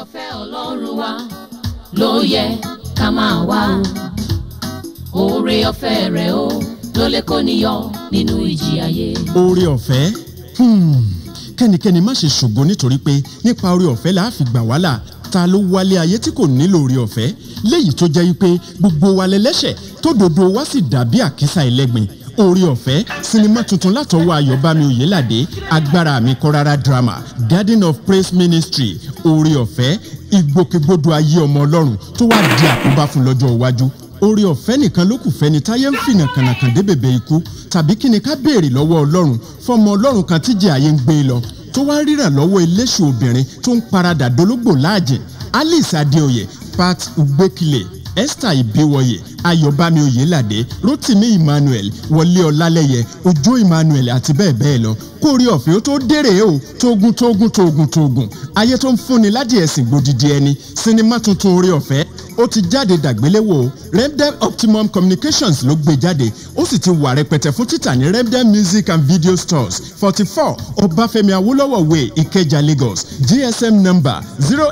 ọ̀fẹ́ Ọlọ́run wa ló yẹ ká máa wá. Oore ọ̀fẹ́ rẹ̀ o ló lè kó níyọ nínú ìjì ayé. Oore ọ̀fẹ́ kẹ́nikẹ́ni má ṣe ṣògo nítorí pé nípa oore ọ̀fẹ́ la fi gbà wá là. Ta ló wálé ayé tí kò nílò oore ọ̀fẹ́ léyìí tó jẹ́ wípé gbogbo wa lẹ́lẹ́ṣẹ̀ tó dòdò wá sì dàbí àkísà ẹlẹ́gbin. Oore ọ̀fẹ́ sinimá tuntun látọwọ́ Ayọ̀bámi Oyèládé agbára mi kọ́ rárá drama Garden of Praise Ministry. Oore ọ̀fẹ́ ìgbòkègbodò ayé ọmọ Ọlọ́run tó wá di àkóbá fún lọ́jọ́ iwájú. Oore ọ̀fẹ́ nìkan ló kù fẹ́ni táyé ń fìnà kànàkàn dé bèbè ikú tàbí kí ni ká béèrè lọ́wọ́ Ọlọ́run fọmọ Ọlọ́run kan tíjẹ ayé ń gbé lọ tó wá ríran lọ́wọ́ eléṣù obìnrin tó ń paradà dológbò láàjìn. Alice Adéoyè, Pat Ugbekile, Esther Ibiwoye, Ayọ̀bámi Oyèládé, Rotimi Emmanuel, Wọlé Ọlálẹ́yẹ, Òjó Emmanuel àti bẹ́ẹ̀ bẹ́ẹ̀ lọ. Kórí ọ̀fẹ́ ó tó dèrè o, tógun. Ayé tó ń fúnni ládìí ẹ̀sìn gbòdìdí ẹni. Sinimá tuntun Oore ọ̀fẹ́ ó ti jáde dàgbéléwò. Remdem Optimum Communications ló gbé jáde. Ó sì ti wà rẹpẹtẹ fún títà ní Remdem Music and Video Stores 44 Ọbáfẹ́mi Awólọ́wọ̀ Way, Ìkẹjà, Lagos. GSM number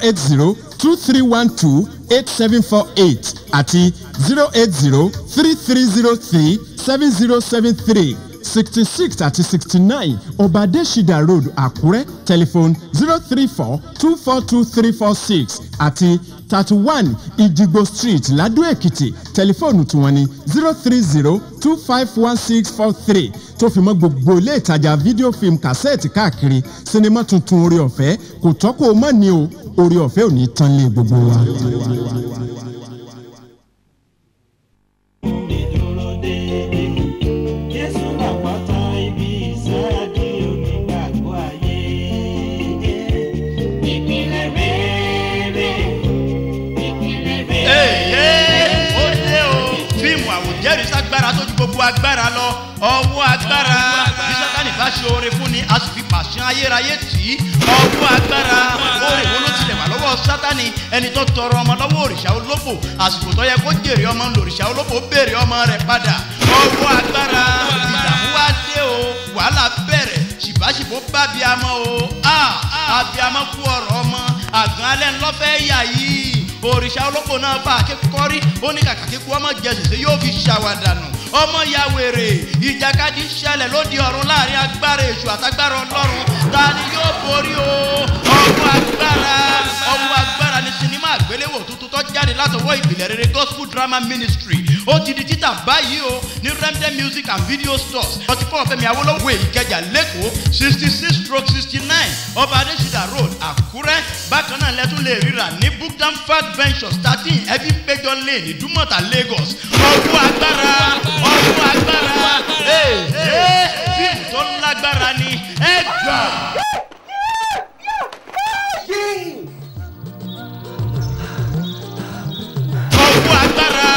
08023128748 àti 08033037073. 66 àti 69 Ọbadẹ́ṣidà Road, Àkúrẹ́. Telephone 034242346 àti 31 Ìjìgbò Street, Ládó Èkìtì. Tẹlifóònù tiwọn ni 030251643. Tó fi mọ́ gbogbo ilé ìtajà fídíò fíìmù kàsẹ́ẹ̀tì káàkiri. Sinimá tuntun Oore ọ̀fẹ́ kò tọ́kọ̀ mọ́ ni o. Oore ọ̀fẹ́ ò ní tán lé gbogbo wa. Gbogbo agbára lọ ọwọ́ agbára bí Sátánì bá ṣe oore fún ni a sì fi pàṣẹ ayérayé tì í. Ọwọ́ agbára oore wo ló tilẹ̀ wà lọ́wọ́ Sátánì ẹni tó tọrọ ọmọ lọ́wọ́ òrìṣà olófò àsìkò tó yẹ kó jèrè ọmọ lòrìṣà olófò béèrè ọmọ rẹ̀ padà. Ọwọ́ agbára ìdààmú wá dé o wàhálà bẹ̀rẹ̀ ṣìbáṣìbó bá bíamọ o àbíamọ kú ọ̀rọ̀ ọmọ àgàn alẹ́ ńlọ́fẹ́ yà yìí. Òrìṣà olófò náà bá akékọ́rí ó ní kàkà kíkú ọmọ jẹ̀sìsẹ́ yóò fi ṣàwàdànù. Ọmọ ya wèrè ìjàkadì ṣẹlẹ̀ lóde ọ̀run láàrin agbára èṣù àtagbára Ọlọ́run. Ta ni yóò borí o? Ọwọ́ agbára ni sinimá àgbéléwò tuntun tó jáde látọwọ́ ìpìlẹ̀ rere Gospel Drama Ministry. Ó ti di títà báyìí o ní Remdem Music and Video Stores 44 Fẹ́mi Awólọ́wọ̀ Way, Ìkẹjà, Lẹ́kọ̀ọ́ 66/69 Ọbadẹ́ṣidà Road, Àkúrẹ́. Bákan náà lẹ́tún lè ríra ní Bookdam Fat Ventures 13 Ẹbí Péjọ Lane, Ìdúmọ̀tà, Lagos. Ọwọ́ agbára fíìmù tó lágbára ni ẹ gbà. Ọwọ́ agbára.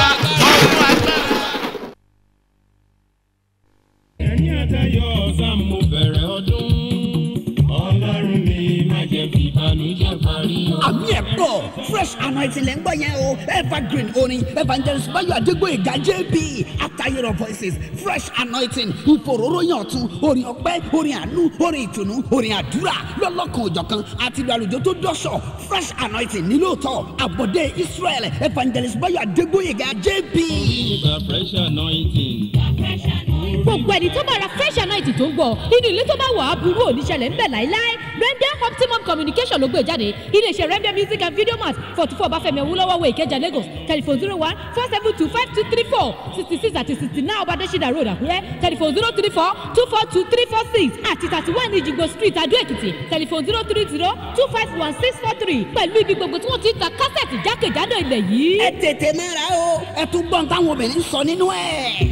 Ẹ̀yin àtẹ̀yọ̀ ọ̀sán mo bẹ̀rẹ̀ ọdún. Ọlọ́run mi má jẹ́ fi ìbànújẹ́ parí o. Àmì ẹ̀ pọ̀ fresh anointing lẹ́ ń gbọ́ yẹn o. Evergreen orin Evangelist Báyọ̀ Adégbóyèga JB Atayọ̀rọ̀ voices fresh anointing ìfòróróyìn ọ̀tun orin ọpẹ́ orin àánú orin ìtùnú orin àdúrà lọ́lọ́kan òjọ̀kan àti ìlú àlùjọ tó dọ́ṣọ̀ fresh anointing nílòótọ́ àbọ̀dé Israel Evangelist Báyọ̀ Adégbóyèga JB. Gba fresh anointing. Gbogbo ẹni tó bá ra fresh anointing tó ń gbọ́ inú ilé tó bá wà á burú oníṣẹ̀lẹ̀ ń bẹ̀ láíláí. Remdem Optimum Communication ló gbé jáde. Iléeṣẹ́ Remdem Music and Video Mart 44 Ọbáfẹ́mi Awólọ́wọ̀ Way, Ìkẹjà, Lagos. Telephone 0147252234 66 àti 69 Ọbadẹ́ṣidà Road, Àkúrẹ́. Telephone 034242346 àti 31 Ìjìgbò Street, Adó Èkìtì. Telephone 030251643 pẹ̀lú ibi gbogbo tí wọ́n ti ń ta kásẹ̀tì jákèjádò ilẹ̀ yìí. Ẹ tètè mẹ́ra o ẹ tún gbọ́n táwọn obìnrin sọ nínú ẹ̀.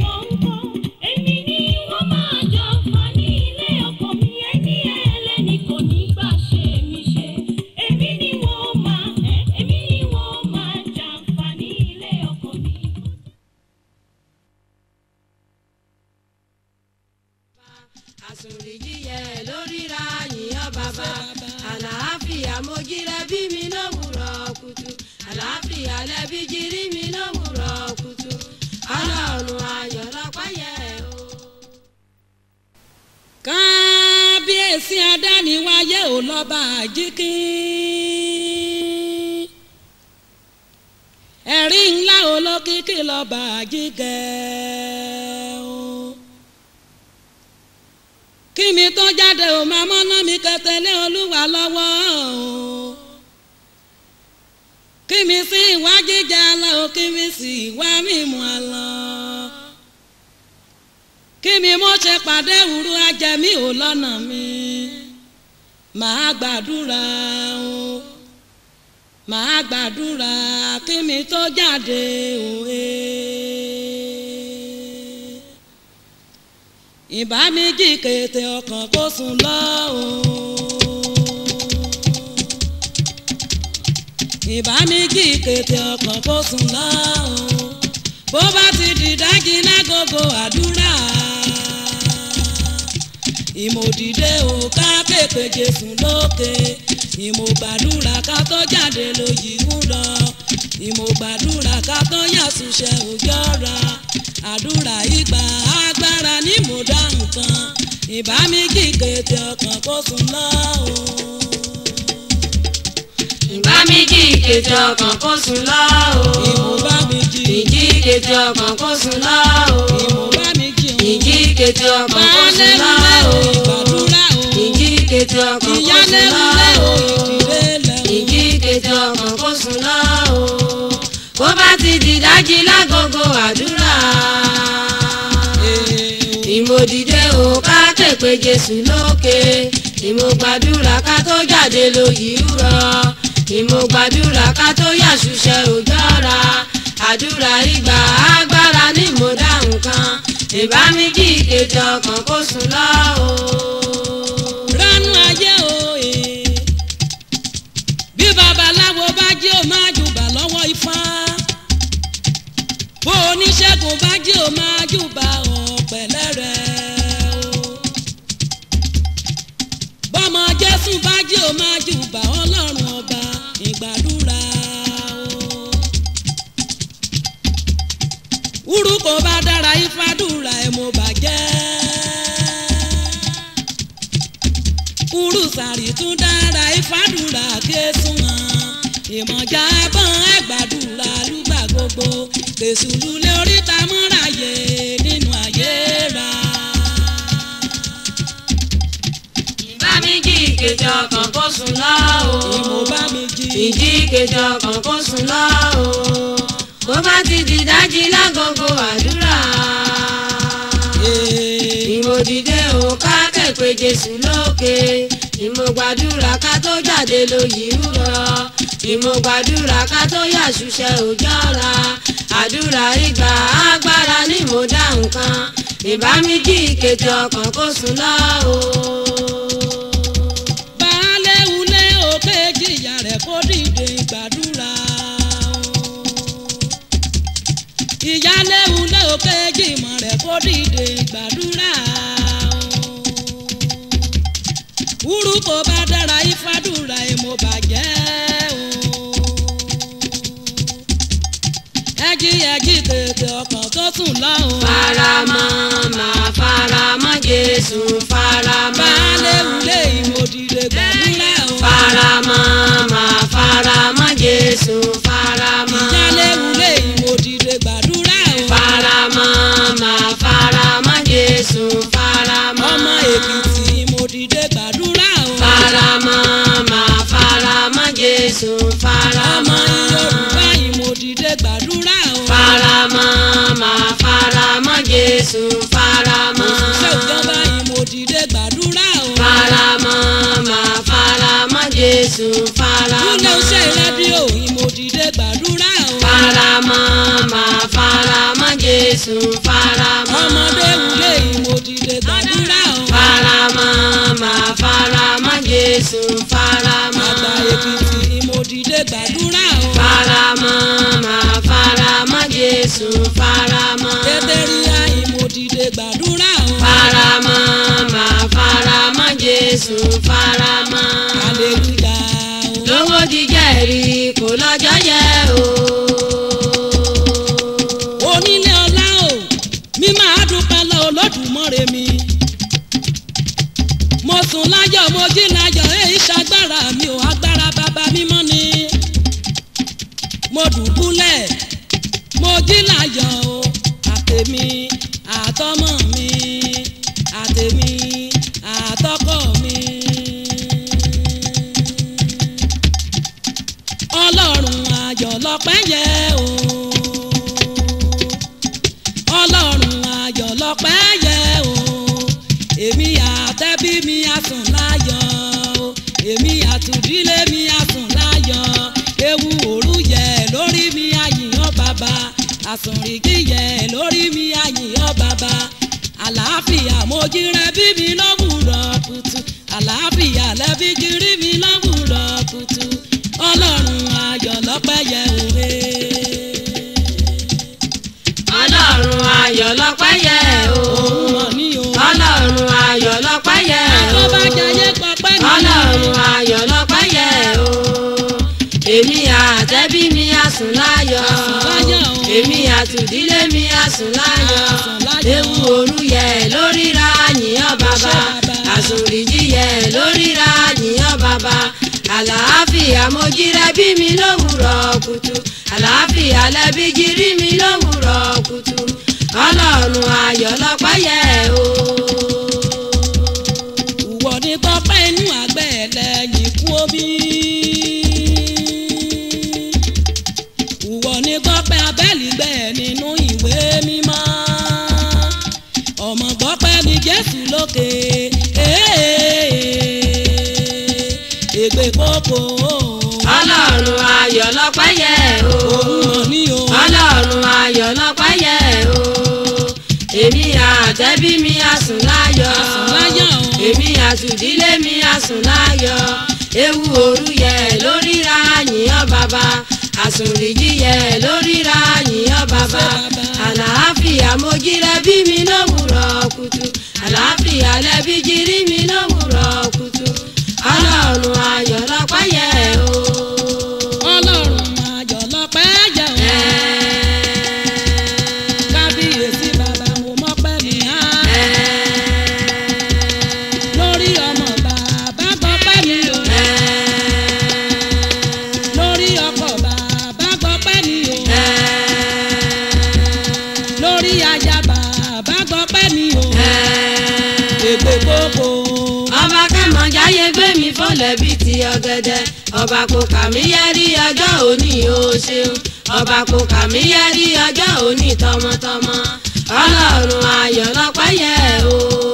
Àlàáfíà mo jíra bí mi náà wúrọ̀ kùtù. Àlàáfíà lẹ́bí jírí mi náà wúrọ̀ kùtù. Ọlọ́run ayọ̀ lọ́pẹ́ yẹ o. Kábíyèsí adániwáyé ò lọ́ba àjíkí. ẹ̀rí ńlá olókìkí lọ́ba Àjíkẹ́ o. Kí mi tó jáde ò máa mọ́ná mi kẹtẹ́lé Olúwa lọ́wọ́ o. Kí mi sí ìwà jíjẹ alọ́ o, kí mi sí ìwà mímu alọ́. Kí mi mo ṣe pàdé ìwúrú ajẹmí ò lọ́nà mi. Màá gbàdúrà o. Màá gbàdúrà kí mi tó jáde òwe. Ìbá mi jí kété ọkàn kó sùn lọ o. Ìbá mi jí kété ọkàn kó sùn lọ o. Bó bá ti dìdájí lágogo àdúrà. Ìmọ̀dìde ò ká képe Jésù lókè. Ìmọ̀gbàdúrà ká tó jáde lóyìí ń lọ. Ìmọ̀gbàdúrà ká tó yàtúnṣe òjọ́ra. Àdúrà ìgbà agbára ní mo dá nǹkan. Ìbá mi jí kété ọkàn kó sùn lọ o. Ìbá mi jí kété ọkàn kó sùn lọ o. Ìmọ̀bá mi jí. Ìjí kété ọkàn kó sùn lọ o. Ìmọ̀bá mi jí. Ìjí kété ọkàn kó sùn lọ o. Ìgbàdúrà o. Ìjí kété ọkàn kó sùn lọ o. Ìjí kété ọkàn kó sùn lọ o. Bó bá ti dìdájí lágogo àdúrà. Ìmọ̀dìde ò ká képe Jésù lókè. Ìmọ̀gbàdúrà ká tó jáde lóyìí ń rọ. Ìmọ̀gbàdúrà ká tó yàṣùṣe òjọ́ra. Àdúrà ìgbà agbára ní mo dá nǹkan. Ìbá mi jí kété ọkàn kó sùn lọ o. Ránú ayé òye. Bí babaláwo bá jí ò máa jùbà lọ́wọ́ Ifá. Bó oníṣègùn bá jí ò máa jùbà ọ̀pẹ̀lẹ̀ rẹ̀ o. Bọ́mọ Jésù bá jí ò máa jùbà Ọlọ́run ọba ìgbàdúrà o. Wúrú kò bá dára Ifádùrà ẹ̀ mo bàjẹ́. Wúrú sàrì tún dára Ifádùrà késùn hàn. Ìmọ̀já bọ́n ẹ̀gbàdúrà lùgbà gbogbo. Kèsù lulẹ̀ oríta mọ́ráyè nínú ayé ra. Ìbá mi jí kété ọkàn kó sùn lọ o. Ìmọ̀bá mi jí. Ìjí kété ọkàn kó sùn lọ o. Bó bá ti dìdájí lágogo àdúrà. Ìmọ̀dìde ò ká képe Jésù lókè. Ìmọ̀gbàdúrà ká tó jáde lóyìí ń lọ. Ìmọ̀gbàdúrà ká tó yàṣùṣe òjọ́ra. Àdúrà ìgbà agbára ní mo dá nǹkan. Ìbá mi jí kété ọkàn kó sùn lọ o. Baálé ulé òkè jìyà rẹ̀ kó dìde gbàdúrà o. Ìyálé ulé òkè jìmọ̀ rẹ̀ kó dìde gbàdúrà o. Wúrú kò bá dára Ifádùrà ẹ̀ mo bàjẹ́ o. Ẹjí kété ọkàn tó sùn lọ o. Faramọ́ máa faramọ́ Jésù faramọ́. Baálé ulé ìmọ̀dìde gbàdúrà o. Faramọ́ máa faramọ́ Jésù faramọ́. Ìyálé ulé ìmọ̀dìde gbàdúrà o. Faramọ́ máa faramọ́ Jésù faramọ́. Ọmọ Èkìtì ìmọ̀dìde gbàdúrà o. Faramọ́ máa faramọ́ Jésù faramọ́. Ọmọ Yorùbá ìmọ̀dìde gbàdúrà o. Faramọ́ máa faramọ́ Jésù faramọ́. Òṣìṣẹ́ ìjọba ìmọ̀dìde gbàdúrà o. Faramọ́ máa faramọ́ Jésù faramọ́. Ilé iṣẹ́ rédíò ìmọ̀dìde gbàdúrà o. Faramọ́ máa faramọ́ Jésù faramọ́. Ọmọdé wulé ìmọ̀dìde gbàdúrà o. Faramọ́ máa faramọ́ Jésù faramọ́. Àgbà Èkìtì ìmọ̀dìde gbàdúrà o. Faramọ́ máa faramọ́ Jésù faramọ́. Kétéríà ìmọ̀dìde gbàdúrà o. Faramọ́ máa faramọ́ Jésù faramọ́. Àlèlúyà o. Lówó jíjẹ́rì kò lọ́jọ́ yẹ o. Onílé ọlá o, mi máa dúpẹ́ lọ Olódùmarè mi. Mo sùn láyọ̀ mo jí láyọ̀ èyí ṣagbára mi ò agbára bàbá mímọ́ ni. Mo dùbúlẹ̀ lọ́pẹ́ yẹ o èmi àtẹ́bí mi àsùn láyọ̀ o èmi àtúndílé mi àsùn láyọ̀ ewu òru yẹ lórí mi àyìnbó bàbá àsùnrìkì yẹ lórí mi àyìnbó bàbá àlàáfíà mojíire bí mi lówùrọ̀ kùtù àlàáfíà lẹ́bí jírí mi lówùrọ̀ kùtù ọlọ́run ayọ̀ lọ́pẹ́ yẹ òwe. ọlọ́run ayọ̀ lọ́pẹ́ yẹ o ọlọ́run ayọ̀ lọ́pẹ́ yẹ o ọlọ́run ayọ̀ lọ́pẹ́ yẹ o èmi àtẹ́bí mi àsùn láyọ̀ èmi àtúndílé mi àsùn láyọ̀ ewu òru yẹ lórí ra yìnyín bàbá àsùnrìjì yẹ lórí ra yìnyín bàbá àlàáfíà mojíire bí mi lówùrọ̀ kùtù àlàáfíà lẹ́bí jírí mi lówùrọ̀ kùtù ọlọ́run ayọ̀ lọ́pẹ́ yẹ o. ìwọ ni tọ́pẹ́ inú àgbẹ̀ lẹ́yìn kú omi. ìwọ ni tọ́pẹ́ abẹ́lì gbẹ̀ nínú ìwé mímọ́. ọmọ gbọ́pẹ́ ni Jésù lókè. ègbè kókó. ọlọ́run ayọ̀ lọ́pẹ́ yẹ o. ọlọ́run ayọ̀ lọ́pẹ́ yẹ o. èmi àtẹ́bí mi àsùn láyọ̀. èmi àtúndílé mi àsùn láyọ̀. ewu òru yẹ lórí ra yìnyín bàbá. àsùnrìjì yẹ lórí ra yìnyín bàbá. àlàáfíà mojíire bí mi lówùrọ̀ kùtù. àlàáfíà lẹ́bí jírí mi lówùrọ̀ kùtù. ọlọ́run ayọ̀ lọ́pẹ́ yẹ o. ọlọ́run ayọ̀ lọ́pẹ́ yẹ o. kábíyèsí bàbá mo mọ́pẹ́ mi á. lórí ọmọ bàbá gbọ́pẹ́ mi o. lórí ọkọ bàbá gbọ́pẹ́ mi o. lórí aya bàbá gbọ́pẹ́ mi o. ègbè kókó. ọba kẹ́mọ̀jáyé gbé mi fọ́lẹ̀ bíi ti ọ̀gẹ̀dẹ̀ ọba kò kà mí yẹ́rí ọjọ́ òní o ṣeun ọba kò kà mí yẹ́rí ọjọ́ òní tọmọtọmọ ọlọ́run ayọ̀ lọ́pẹ́ yẹ o.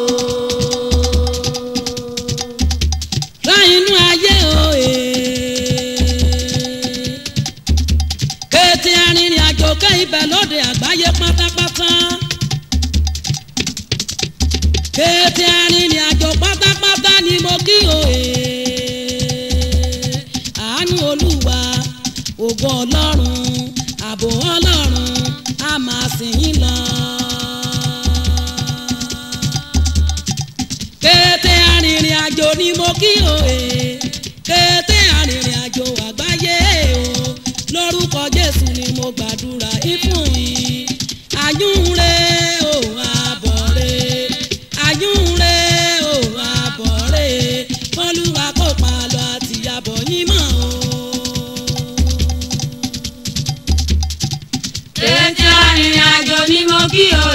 láyínú ayé o kété arìnrìn àjò ká ibẹ̀ lóde àgbáyé pátápátá. kété arìnrìn àjò pátápátá ni mo kí o àánú olúwa ògo ọlọ́run ààbò ọlọ́run a máa sìn yín lọ. kété arìnrìn àjò ni mo kí o kété arìnrìn àjò àgbáyé o lórúkọ Jésù ni mo gbàdúrà ìfún yín àyúnre o àbọ̀rẹ́ àyúnre o àbọ̀rẹ́ olúwa kó palọ̀ àti àbọ̀ yín mọ́ o. kété arìnrìn àjò ni mo kí o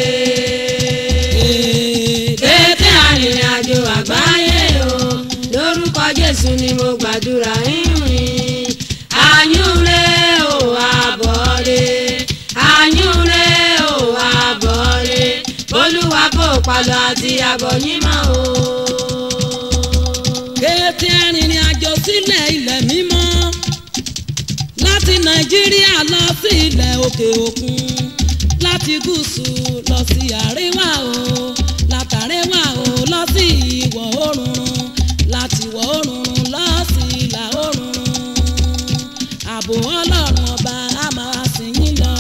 kété arìnrìn àjò àgbáyé o lórúkọ Jésù ni mo gbàdúrà ìrìn àyúnre o àbọ̀rẹ́ àyúnre o àbọ̀rẹ́ olúwa kó palọ̀ àti àbọ̀ yín mọ́ o. kété arìnrìn àjò sílẹ̀ ilẹ̀ mímọ́ láti Nàìjíríà lọ sí ilẹ̀ òkè òkun láti gúúsù lọ sí àríwá o látàríwá o lọ sí ìwọ̀ oòrùn láti ìwọ̀ oòrùn lọ sí ìlà oòrùn ààbò ọlọ́run ọba a máa sìn yín lọ.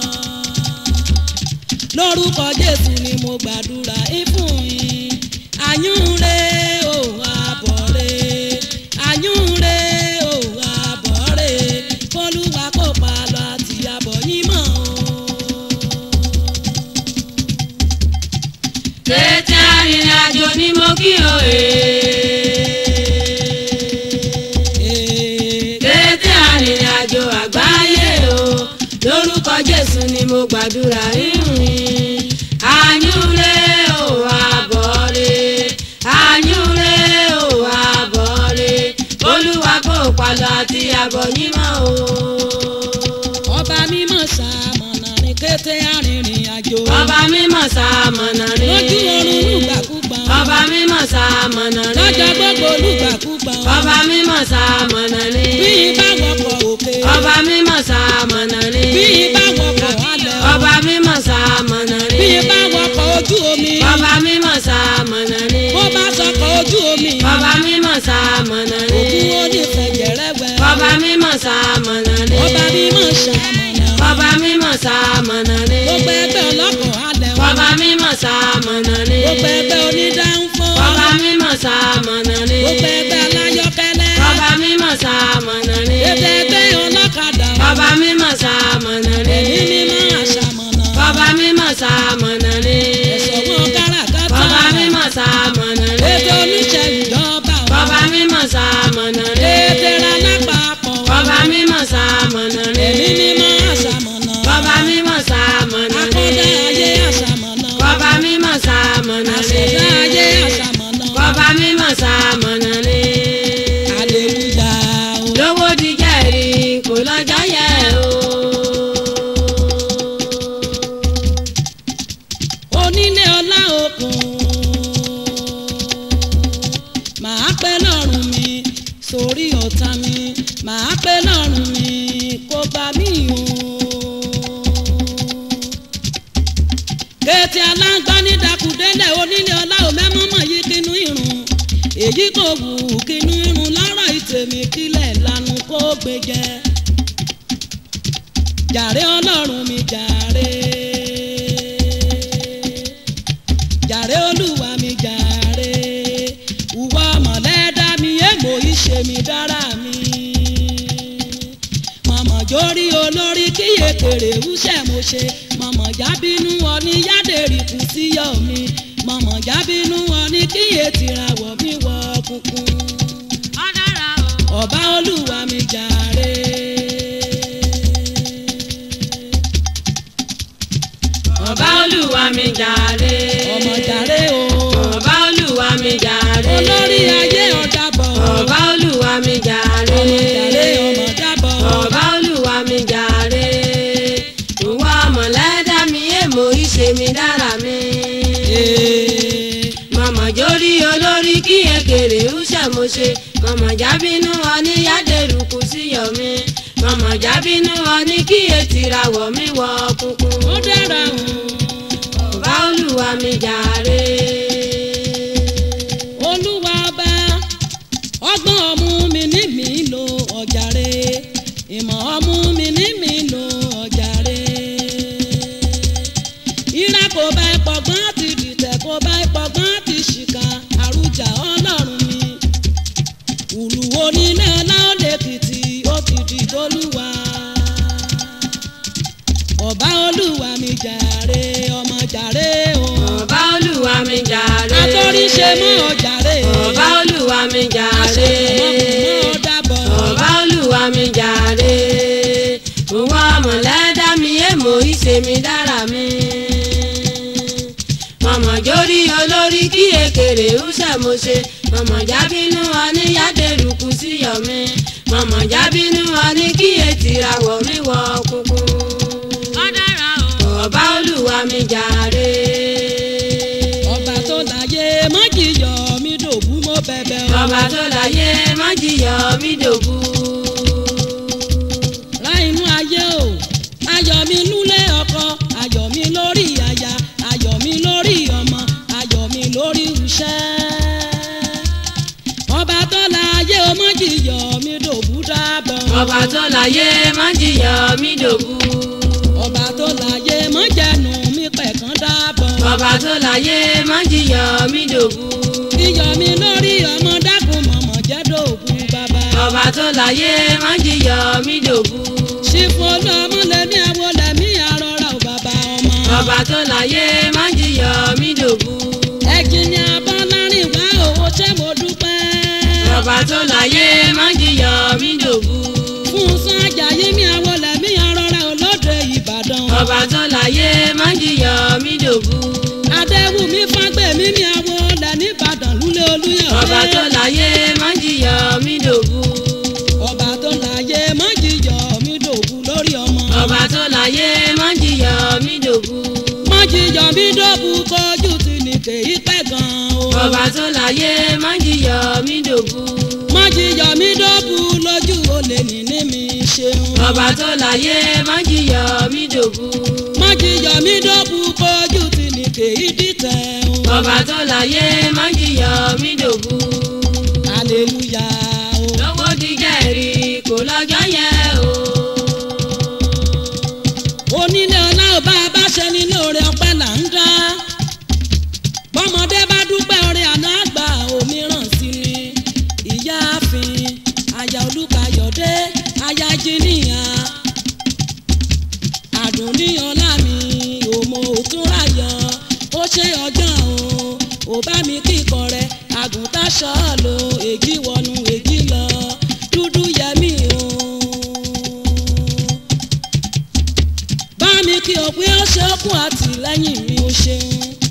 lórúkọ Jésù ni mo gbàdúrà ìfún yín àyúnre o àbọ̀rẹ́ àyúnre o àbọ̀rẹ́ olúwa kó palọ̀ àti àbọ̀ yín mọ́ o. kété arìnrìn àjò ni mo kí o kété arìnrìn àjò àgbáyé o lórúkọ Jésù ni mo gbàdúrà ìrìn àyúnre o àbọ̀rẹ́ àyúnre o àbọ̀rẹ́ olúwa kó palọ̀ àti àbọ̀ yín mọ́ o. ọba mímọ́ ṣamọ̀nà ní kété arìnrìn àjò. ọba mímọ́ ṣamọ̀nà ni. lójú oorun lùgbàkúgbà. ọba mímọ́ ṣamọ̀nà ni. lọ́jọ́ gbogbo lùgbàkúgbà. ọba mímọ́ ṣamọ̀nà ni. bí ibà wọkọ̀ òkè. ọba mímọ́ ṣamọ̀nà ni. bí ibà wọkọ̀ alẹ̀. ọba mímọ́ ṣamọ̀nà ni. bí ibà wọkọ̀ ojú omi. ọba mímọ́ ṣamọ̀nà ni. bó bá sọkọ̀ ojú omi. ọba mímọ́ ṣamọ̀nà ni. òkú ó ní fẹ̀jẹ̀rẹ̀wẹ̀. ọba mímọ́ ṣamọ̀nà ni. ọba mímọ́ ṣamọ̀nà. ọba mímọ́ ṣamọ̀nà ni. gbogbo ẹgbẹ́ ọlọ́kọ̀ alẹ̀ wọn. ọba mímọ́ ṣamọ̀nà ni. gbogbo ẹgbẹ́ onídàáfọ́. ọba mímọ́ ṣamọ̀nà ni. gbogbo ẹgbẹ́ aláyọ̀kẹ́lẹ́. ọba mímọ́ ṣamọ̀nà ni. gbogbo ẹgbẹ́ ọlọ́kadà. ọba mímọ́ ṣamọ̀nà ni. ẹ̀mí mímọ́ àṣàmọ̀nà. ọba mímọ́ ṣamọ̀nà ni. ẹ̀sọ̀ wọn káràkátà. ọba mímọ́ ṣamọ̀nà ni. ètò oníṣẹ́ ìjọba. ọba mímọ́ ṣamọ̀nà ni. ètè ra lápapọ̀. ọba mímọ́ ṣamọ̀nà ni. ẹ̀mí mímọ́ àṣàmọ̀nà. ọba mímọ́ ṣamọ̀nà ni. akọ́dá ayé àṣàmọ̀nà. ọba mímọ́ ṣamọ̀nà ni. àṣẹ̀dá ayé àṣàmọ̀nà. ọba mímọ́ ṣamọ̀nà ni. aleluya o. lówó di jẹ́rì kò lọ́jọ́ yẹ o. onílé ọlá òkun màá pẹ́ lọ́rùn mi sórí ọ̀tá mi màá pẹ́ lọ́rùn mi kó gbà mí o. kété aláǹgbá ní dakùdélẹ̀ onílé ọlá ò mẹ́mọ́mọ́ yí kínú irun èyí kò wù kínú irun lọ́rọ̀ ìtèmí kílẹ̀ lanu kó gbé jẹ. jàre ọlọ́run mi jàre. jàre olúwa mi jàre. ìwọ mọ̀lẹ́dá mi ègbò ìṣe mi dára mi. mọ̀mọ́ jórí olórí kíyè kèrè wúṣẹ́ mo ṣe. mọ̀mọ́ jábínú ọní yádèrè kù síyọ̀ mi. mọ̀mọ́ jábínú ọní kíyè tìràwọ̀ mi wọ kúnkún. ọba olúwa mi jàre. ọba olúwa mi jàre. ọmọ jàre o. ọba olúwa mi jàre. olórí ayé ọ̀dàbọ̀. ọba olúwa mi jàre. ọmọ jàre ọmọ dàbọ̀. ọba olúwa mi jàre. ìwọ mọ̀lẹ́dá mi èmo ìṣe mi dára mi. mọ̀mọ́ jórí olórí kí ekèrè ń ṣàmúṣe. mọ̀mọ́ jábínú ọní yádèrú kù síyọ̀ mi. mọ̀mọ́ jábínú ọní kí etìràwọ̀ mi wọ kúnkún. ó dára o. ọba olúwa mi jàre. olúwa ọba ọgbọ́n ọmú mi ní mi lo ọ̀jàre. ìmọ̀ ọmú mi ní mi lo ọ̀jàre. ìrà kò bá ìpọ̀gbọ́n ti dìtẹ̀ kò bá ìpọ̀gbọ́n ti ṣìkà àrùjà ọlọ́run mi. ìlú onílé ọlọ́ọ̀lẹ́kìtì ó ti di tolúwa. ọba olúwa mi jàre ọmọ jàre o. ọba olúwa mi jàre. àtọ́ríṣe mọ́ ọ̀jàre. ọba olúwa mi jàre. àṣemọ́ ọ̀dàbọ̀. ọba olúwa mi jàre. ìwọ mọ̀lẹ́dá mi èmo ìṣe mi dára mi. mọ̀mọ́ jórí olórí kí ekèrè ń ṣàmúṣe. mọ̀mọ́ jábínú ọní yádèrú kù síyọ̀ mi. mọ̀mọ́ jábínú ọní kí etìràwọ̀ mi wọ kúnkún. ọba olúwa mi jàre. ọba tó láyé mọ́jìyọ̀ mi dòbú mo bẹ̀bẹ̀ o. ọba tó láyé mọ́jìyọ̀ mi dòbú. ra inú ayé o ayọ̀ mi núlé ọkọ ayọ̀ mi lórí aya ayọ̀ mi lórí ọmọ ayọ̀ mi lórí iṣẹ́. ọba tó láyé o mọ́jìyọ̀ mi dòbú dábọ̀. ọba tó láyé mọ́jìyọ̀ mi dòbú. ọba tó láyé mọ́jẹ̀nù mi pẹ̀kan dábọ̀. ọba tó láyé mọ́jìyọ̀ mi dòbú. iyọ̀ mi lórí ọmọ dákun mọ̀mọ́ jẹ́ dòbú bàbá. ọba tó láyé mọ́jìyọ̀ mi dòbú. ṣìfò lọ́mọ lẹ́mí àwọn lẹ́mí àrọ́ra ò bàbá ọmọ. ọba tó láyé mọ́jìyọ̀ mi dòbú. ẹ̀jìn ni abọ́ lárin wá owó ṣé mo dúpẹ́. ọba tó láyé mọ́jìyọ̀ mi dòbú. fún sún ajayi mi àwọn lẹ́mí àrọ́ra olóde ìbàdàn. ọba tó láyé mọ́jìyọ̀ mi dòbú. adéwù mi fágbé mi mi àwọn olè nìbàdàn lúlé olúyọ̀. ọba tó láyé mọ́jìyọ̀ mi dòbú. ọba tó láyé mọ́jìyọ̀ mi dòbú lórí ọmọ. ọba tó láyé mọ́jìyọ̀ jiyọ̀ mí dòbù kojú ti ní kèé pẹ́ gan o. ọba tó láyé má jiyọ̀ mí dòbù. má jiyọ̀ mí dòbù lójú olè ní mi ṣeun. ọba tó láyé má jiyọ̀ mí dòbù. má jiyọ̀ mí dòbù kojú ti ní kèé dìtẹ̀ o. ọba tó láyé má jiyọ̀ mí dòbù. aleluya o. lọ́wọ́ díjẹ́rì kò lọ́jọ́ yẹn o. onílé ọlá ọba abáṣẹ ní lóore ọpẹ́ là ń dá. bọ́mọdé bá dúpẹ́ oore àná àgbà òmíràn sí ni. ìyáàfin aya olùkàyọ̀dé aya jìnnìyà. àdùnní ọlá mi òmò òtúnráyọ̀ ó ṣe ọjọ́ o ò bá mi kíkọ rẹ àgùntàn ṣọ́ọ̀lù èjì wọnú èjì lọ dúdú yẹmí o. bá mi kí o pé ó ṣe ókun àtìlẹ́yìn mi ó ṣeun.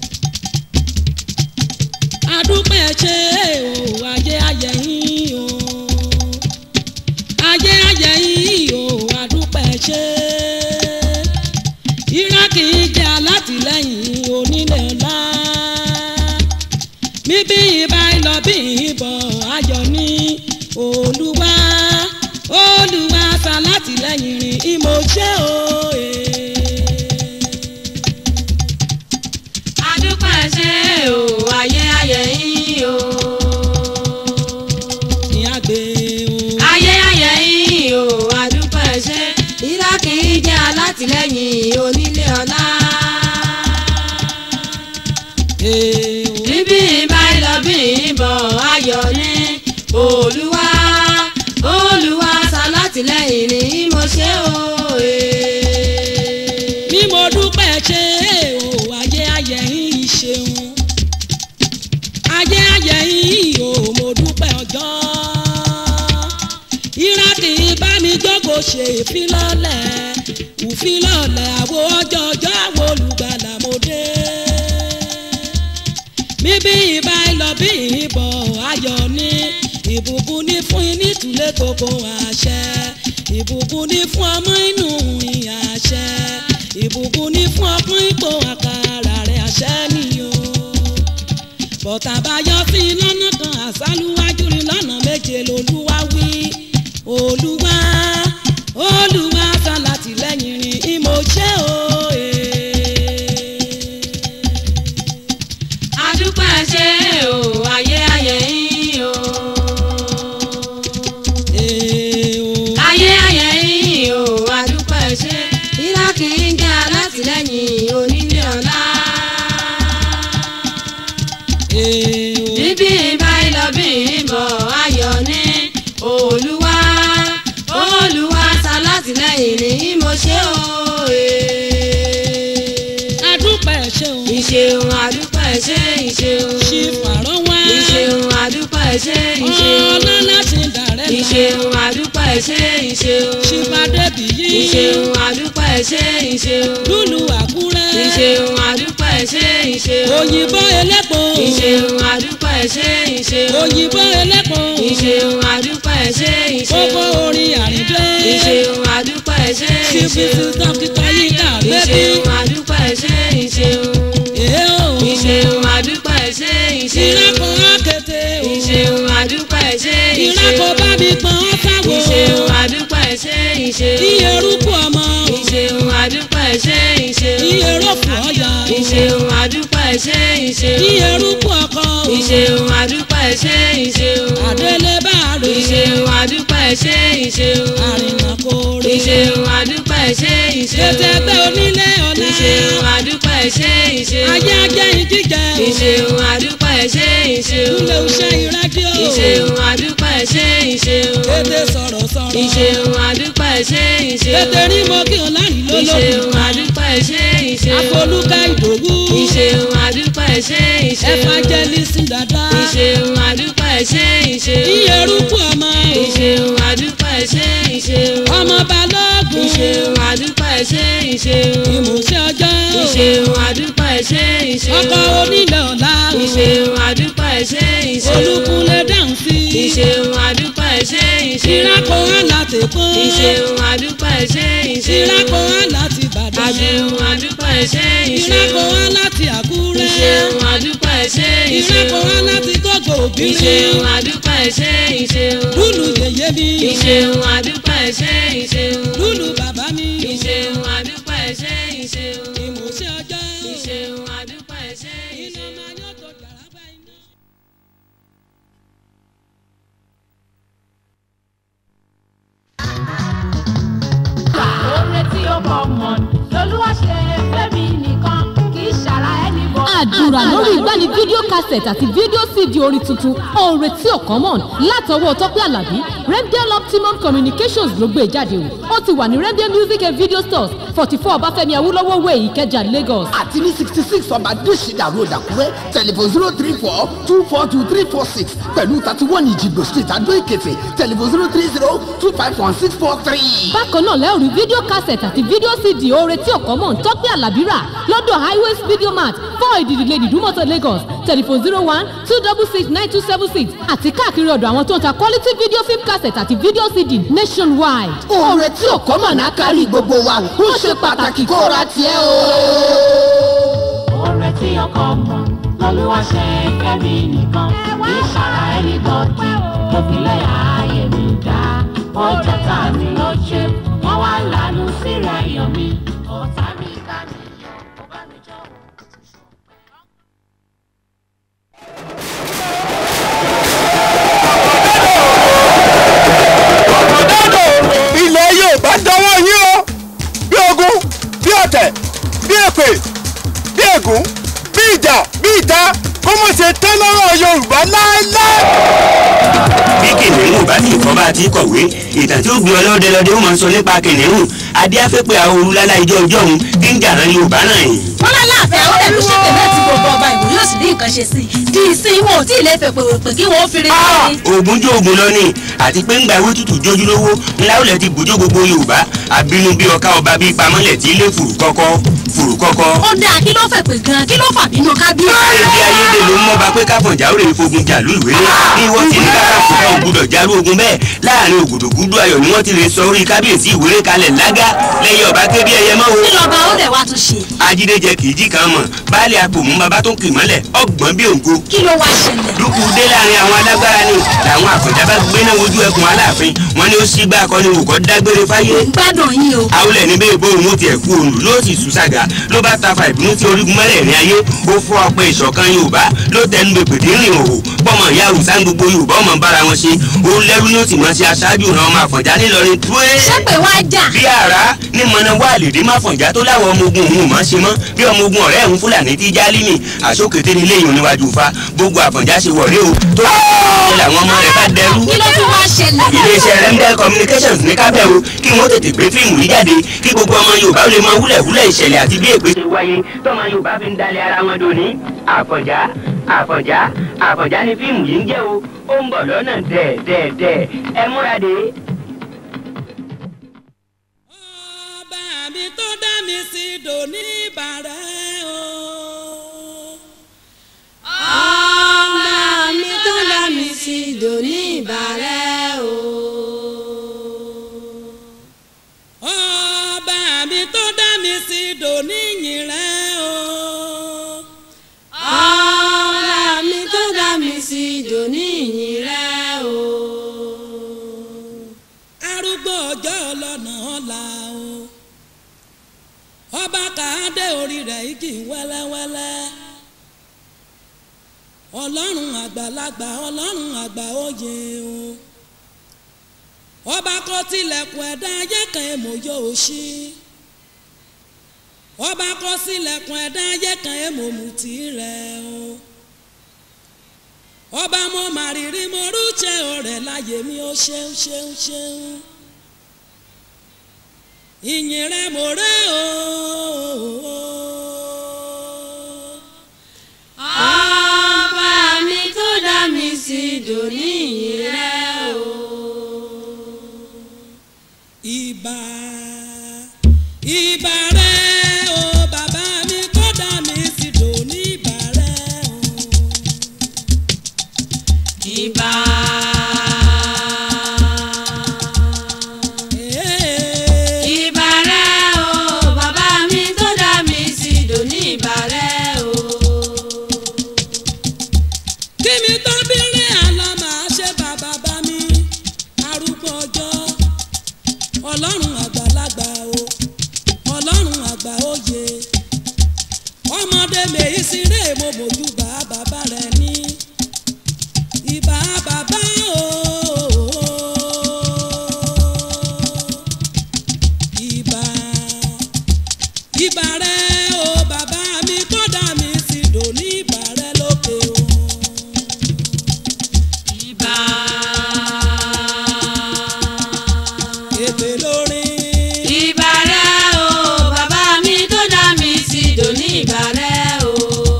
adúpẹ́ ṣe o ayé ayẹyìn o. ayé ayẹyìn o adúpẹ́ ṣe. irá kì í jẹ́ alátìlẹ́yìn onílé ọlá. mi bí ibà lọ bí ìbọ̀ ayọ̀ ní olúwa olúwa ṣàlátìlẹ́yìn rìn ìmọ̀ṣẹ́ o. adúpẹ́ ṣe o ayé ayẹyìn o. ìyàgbé o. ayé ayẹyìn o adúpẹ́ ṣe irá kì í jẹ́ alátìlẹ́yìn onílé ọlá. bíbí ibà lọ bí ìbọ̀ ayọ̀ ní olúwa olúwa ṣàlátìlẹ́yìn ní ìmọ̀ṣẹ́ o. bí mo dúpẹ́ ṣe o ayé ayẹyìn ṣeun. ayé ayẹyìn o mo dúpẹ́ ọjọ́. irá kì í bá mi jókòó ṣe ìfilọ́lẹ̀ ìfilọ́lẹ̀ àwo ọjọ́ ọjọ́ àwo olùgbàlà mo dé. bíbí ìbá lọ bí ìbọ̀ ayọ̀ ní ìbùkún ní fún iní ìtúlẹ̀ kókó àṣẹ. ìbùkún ní fún ọmọ inú ìyìn àṣẹ. ìbùkún ní fún ọpọ́n ipò àkàrà rẹ̀ àṣẹ nìyó. bọ̀tà bá yọ sí lọ́nà kan àṣálùwájú rí lọ́nà méje lolúwa wí. olúwa olúwa ṣàlátìlẹ́yìn rìn ìmọ̀ṣẹ́ o. adúpẹ́ ṣe o ayé ayẹyìn o. ayé ayẹyìn o adúpẹ́ ṣe irá kì í jẹ́ alátìlẹ́yìn onílé ọlá. bíbí ibà lọ bí ìbọ̀ ayọ̀ ní olúwa olúwa ṣàlátìlẹ́yìn ní ìmọ̀ṣẹ́ o. adúpẹ́ ṣe o. ìṣeun adúpẹ́ ṣe ìṣeun. ṣì fàrọ̀ wá. ìṣeun adúpẹ́ ṣe ìṣeun. ọlọ́lá ti dàrẹ́ lọ. ìṣeun adúpẹ́ ṣe ìṣeun. ṣì fàdé bìyí. ìṣeun adúpẹ́ ṣe ìṣeun. lúlù àkúrẹ́. ìṣeun adúpẹ́ ṣe ìṣeun. òyìnbó elépo. ìṣeun adúpẹ́ ṣe ìṣeun. òyìnbó elépo. ìṣeun adúpẹ́ ṣe ìṣeun. kókó orin àrídé. ìṣeun adúpẹ́ ṣe ìṣeun. ṣíbítì dókítà yíká bébí. ìṣeun adúpẹ́ ṣe ìṣeun. ìṣeun adúpẹ́ ṣe ìṣeun. ìrákò akété o. ìṣeun adúpẹ́ ṣe ìṣeun. ìrákò bá mi pọ́n sáwò. ìṣeun adúpẹ́ ṣe ìṣeun. ìyẹrùkù ọmọ. ìṣeun adúpẹ́ ṣe ìṣeun. ìyẹrùkù ọ̀yà. ìṣeun adúpẹ́ ṣe ìṣeun. ìyẹrùkù ọkọ. ìṣeun adúpẹ́ ṣe ìṣeun. àdélé bá rè. ìṣeun adúpẹ́ ṣe ìṣeun. àrìnà kórè. ìṣeun adúpẹ́ ṣe ìṣeun. tètè gbé onílé ọ̀la. ìṣeun adúpẹ́ ṣe ìṣeun. ayé ajẹ́ ìjíjẹ o. ìṣeun adúpẹ́ ṣe ìṣeun. ilé iṣẹ́ ìrádíò. ìṣeun adúpẹ́ ṣe ìṣeun. tètè sọ̀rọ̀ sọ̀rọ̀. ìṣeun adúpẹ́ ṣe ìṣeun. tètè rí mọ́ kí o lárí lólórí. ìṣeun adúpẹ́ ṣe ìṣeun. àfolúkà ìdòwú. ìṣeun adúpẹ́ ṣe ìṣeun. evangelist dada. ìṣeun adúpẹ́ ṣe ìṣeun. ìyẹrùkù ọmọ. ìṣeun adúpẹ́ ṣe ìṣeun. ọmọ balógun. ìṣeun adúpẹ́ ṣe ìṣeun. ìmọ̀ṣẹ́ ọjọ́. ìṣeun adúpẹ́ ṣe ìṣeun. ọkọ̀ onílé ọ̀la. ìṣeun adúpẹ́ ṣe ìṣeun. olùkúnlẹ̀ dáhùn sí. ìṣeun adúpẹ́ ṣe ìṣeun. ìrákò alátẹ̀kọ́. ìṣeun adúpẹ́ ṣe ìṣeun. ìrákò alátìbàdàn. ìṣeun adúpẹ́ ṣe ìṣeun. ìrákò ìrẹ́pọ̀ aláti gbogbo òbí rẹ̀. ìṣeun àdúpẹ́ ṣe ìṣeun. lúlù yèyé mi. ìṣeun àdúpẹ́ ṣe ìṣeun. lúlù bàbá mi. ìṣeun àdúpẹ́ ṣe ìṣeun. ìmọ̀ọ́ṣẹ́ ọjọ́. ìṣeun àdúpẹ́ ṣe iná ìṣeun. máa yọ̀ tó jàrá bá iná. oore tí ó kọ mọ̀ lolúwa ṣe fẹ́mi nìkan kì í ṣàrà ẹni bọ̀. àdúrà lórí ìgbani fídíò cassette àti fídíò cd orin tuntun oore tí ò common látọwọ́ Tọ́pẹ́ Àlàbí Remdel Optimum Communications ló gbé jáde o ó ti wà ní Remdel Music and Video Stores 44 Ọbáfẹ́mi Awólọ́wọ̀ Way Ìkẹjà Lagos. àti ní 66 ọba adésídà road Àkúrẹ́ tẹlifon 034242346 pẹ̀lú 31 Ìjìgbò street Adó Èkìtì tẹlifon 030251643. bákan náà lẹ́rù rí fídíò cassette àti fídíò cd oore tí ò common Tọ́pẹ́ Àlàbí rà lọ́dọ̀ Highways Video Mart 4 Ìdìdìlẹ̀ Ìdúmọ̀tà Lagos tẹlifon 01-266-9276 àti káàkiri ọ̀dọ̀ àwọn tó ń ta quality video film cassette àti video cd nationwide. oore tí ò common á kárí gbogbo wa ó ṣe pàtàkì kó ra tiẹ̀ o. oore tí ó common lolúwa ṣe fẹ́mi nìkan kì í ṣàrà ẹni bọ̀dì tó fi lé ààyè mi dá ó jẹ́ tàbí lójú wọ́n wá lánú síra ẹ̀yọ̀ mi ọ̀tá mi ká mi yọ̀ ó bá mi jọ wọ́n. ilẹ̀ Yorùbá dánwọ́ yín o bí ogun bí ọ̀tẹ̀ bí èpè bí ègún bí ìjà bí ìta kó mọ̀ ṣe tẹ́ lọ́rọ̀ Yorùbá láéláé. bí kìnìún bá ti kọ́ bá ti kọ̀wé ìtàn tí ó gbé ọlọ́dẹ lọ́dẹ ó máa ń sọ nípa kìnìún adé afẹ́pẹ́ àwọn olùlálá ìjọ ọjọ́ òun tí ń jàrán Yorùbá náà yìí. wọ́n lálẹ́ àfẹ́ ó lẹ́nu ṣètò náà ti gbogbo ọba ìwò yóò sì ní nǹkan ṣe sí i di ìsìn wọn ò tí ì lè fẹ́ pè kí wọ́n fi rí i. ogun jó ogun lọ ni àti pé ńgbà ewé tútù jójú lówó ńlá ó lẹ ti bùjó gbogbo Yorùbá àbínú bí ọká ọba bíi pamọ́lẹ̀ tí ilé fùrùkọ́kọ́. ó dáa kí ló fẹ́ pè gan kí ló fà bínú kábíyèsí. èdè ayédè ló ń mọba pé káfọ̀njà ó rè fogun jàlú ìwé ní wọ́n ti ní káfọ̀njà ògùdọ̀ járú ogun bẹ́ẹ̀ láàrin ògùdògùdù ayọ̀ ni wọ́n ti lè sọ orí kábíyèsí ìwéré kalẹ̀ lágá lẹ́yìn ọba ké bí ẹyẹ mọ́ o. kí lọ́ba ó lẹ̀ wá tún ṣe. ajídéjẹ kì í jí kan mọ̀ baálé apòmù bàbá tó kì mọ́lẹ̀ ọgbọ́n bí òǹgo. kí ló wá ṣẹlẹ̀. dúkú dé láàrin àwọn alágbára ni làwọn àkàndá bá gbéná wojú ẹkùn Aláàfin wọn ni ó sì gbá akọni òkò dágbére fáyé. gbádùn yín o. àwùlẹ̀ ní bẹ́ẹ̀ bó òun tiẹ̀ kú òun ló sì sùn sàgà ló bá tafa ìbínú tí orígun mẹ́rẹ̀ẹ̀rin ayé ó fọ́ ọpẹ́ ìṣọ̀kan Yorùbá ló tẹnu bèbèdè rìn òhò pọ́mọ ìyá àrùsá gbogbo Yorùbá ọmọ bára wọn ṣe òun lẹ́rú ní ó sì máa ṣe aṣáájú ìran ọmọ Àfọ̀njá nílọrin túwé. ṣé pé wá jà. bí àrá ní mọ̀nà wà lèdè má Àfọ̀njá tó láwọn ọmọ ogun òun ò má ṣe mọ́ bí ọmọ ogun ọ̀rẹ́ òun Fúlàní tí Jálímì àṣókété nílé ìhun níwájú Ifá gbogbo Àfọ̀njá ṣe wọ̀rẹ́ o tó làwọn ọmọ rẹ̀ bá dẹrú. kí ló tún wá ṣẹlẹ̀. iléeṣẹ́ Remdel Communications ní kábẹ́rù kí wọ́n tètè gbé fíìmù yìí jáde kí gbogbo ọmọ Yorùbá lè mọ wúlẹ̀wúlẹ̀ ìṣẹ̀lẹ̀ àti bí èpè ṣe wáyé tọ́mọ Yorùbá fi ń dalẹ̀ ara wọn dòní. Àfọ̀njá ni fíìmù yìí ń jẹ́ o ó ń bọ̀ lọ́nà dẹ̀ ẹ múra dé. ọba mi tó dá mi sí dòní ìbàrẹ̀ o. ọba mi tó dá mi sí dòní ìbàrẹ̀ o. ọba mi tó dá mi sí dòní ìyìnrẹ́ o. ọba mi tó dá mi sí dòní ìyìnrẹ́ o. arúgbó ọjọ́ lọ́nà ọ̀la o. ọba kàádé orí rẹ̀ igi wẹ́lẹ́wẹ́lẹ́. ọlọ́run àgbàlagbà ọlọ́run àgbà òye o. ọba kò tilẹ̀kùn ẹ̀dá ayé kan èmọ̀ yóò ṣí. ọba kò sílẹ̀kùn ẹ̀dá ayé kan èmọ̀ mùtí rẹ̀ o. ọba mo màrìrí mo rúṣẹ́ ọ̀rẹ́ láyé mi ó ṣeun ṣeun ṣeun. ìyìn rẹ̀ mo rẹ́ o. ọba mi tó dá mi sí dòní ìyìnrẹ́ o. ìbà rẹ̀ o bàbá mi tó dá mi sí dòní ìbà rẹ̀ o. ìbà. ìbà rẹ̀ o bàbá mi tó dá mi sí dòní ìbà rẹ̀ o. mèyí sí rè mo mojú bá bàbá rẹ̀ ní ìbá bàbá o. Ìbà rẹ̀ o bàbá mi tó dá mi sí dòní ìbà rẹ̀ lókè o. Ìbà. Èpè lórin. Ìbà rẹ̀ o bàbá mi tó dá mi sí dòní ìbà rẹ̀ o.